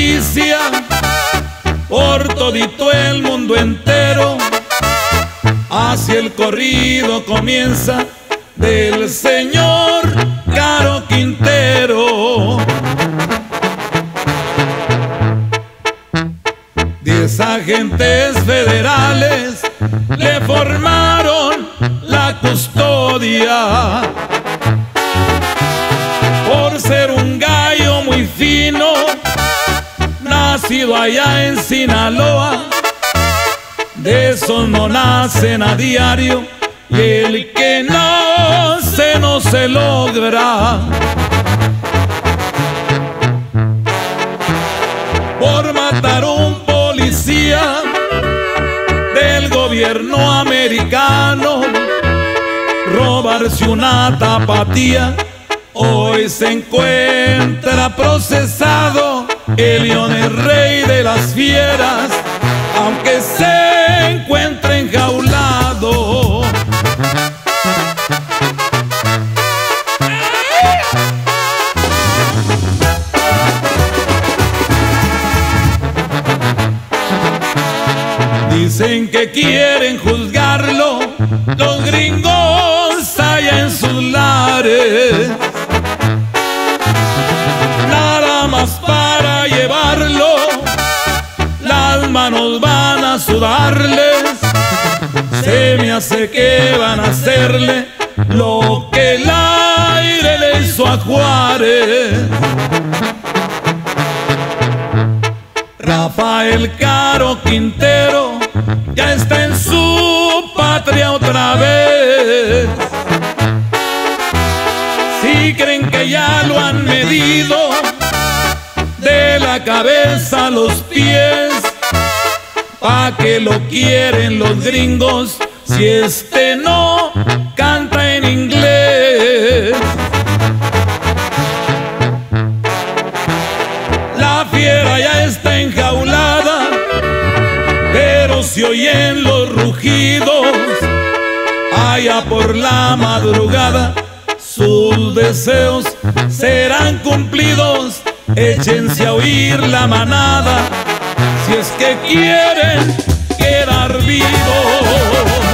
noticia por todito el mundo entero. Así el corrido comienza del señor Caro Quintero. 10 agentes federales le formaron la custodia por ser un gallo muy fino, nacido allá en Sinaloa. De esos no nacen a diario, y el que nace no se logra. Por matar a un policía del gobierno americano, robarse una tapatía, hoy se encuentra procesado. El león es rey de las fieras, aunque se encuentre enjaulado. Dicen que quieren juzgarlo los gringos allá en sus lares, nada más para llevarlo las manos van a sudarles. Se me hace que van a hacerle lo que el aire le hizo a Juárez. Rafael Caro Quintero ya está en su patria otra vez. Si creen que ya lo han medido de la cabeza a los pies, ¿pa' qué lo quieren los gringos si este no canta en inglés? La fiera ya está enjaulada, pero se oyen los rugidos. Allá por la madrugada sus deseos serán cumplidos. Échense a oír la manada si es que quieren quedar vivos.